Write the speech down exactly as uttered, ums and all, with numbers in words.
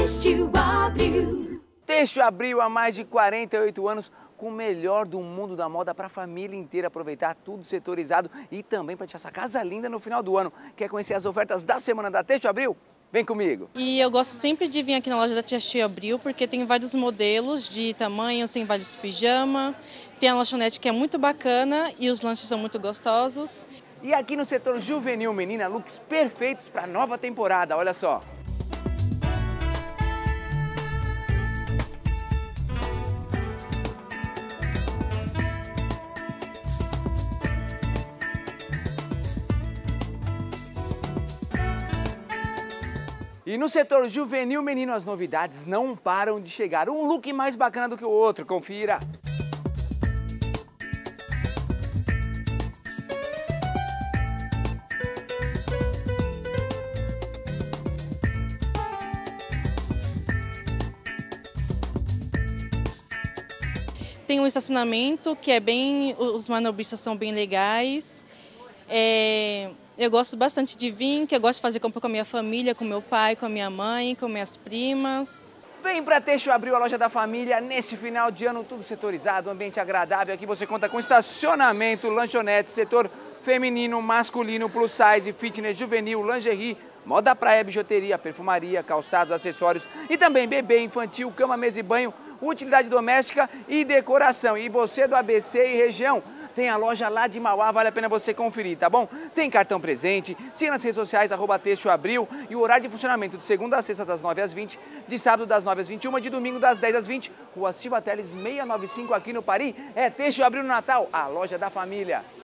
Têxtil Abril. Têxtil Abril há mais de quarenta e oito anos, com o melhor do mundo da moda para a família inteira aproveitar, tudo setorizado e também para deixar essa casa linda no final do ano. Quer conhecer as ofertas da semana da Têxtil Abril? Vem comigo! E eu gosto sempre de vir aqui na loja da Têxtil Abril porque tem vários modelos de tamanhos, tem vários pijama, tem a lanchonete que é muito bacana e os lanches são muito gostosos. E aqui no setor juvenil, menina, looks perfeitos para a nova temporada, olha só! E no setor juvenil, menino, as novidades não param de chegar. Um look mais bacana do que o outro, confira! Tem um estacionamento que é bem, os manobristas são bem legais. É, eu gosto bastante de vir, que eu gosto de fazer compra com a minha família, com meu pai, com a minha mãe, com minhas primas. Vem pra Têxtil Abril, a loja da família, neste final de ano, tudo setorizado, ambiente agradável. Aqui você conta com estacionamento, lanchonete, setor feminino, masculino, plus size, fitness, juvenil, lingerie, moda praia, bijuteria, perfumaria, calçados, acessórios e também bebê, infantil, cama, mesa e banho, utilidade doméstica e decoração. E você do A B C e região, tem a loja lá de Mauá, vale a pena você conferir, tá bom? Tem cartão presente, siga nas redes sociais, arroba Têxtil Abril, e o horário de funcionamento de segunda a sexta das nove às vinte, de sábado das nove às vinte e uma, de domingo das dez às vinte, Rua Silva Teles seiscentos e noventa e cinco aqui no Pari, é Têxtil Abril no Natal, a loja da família.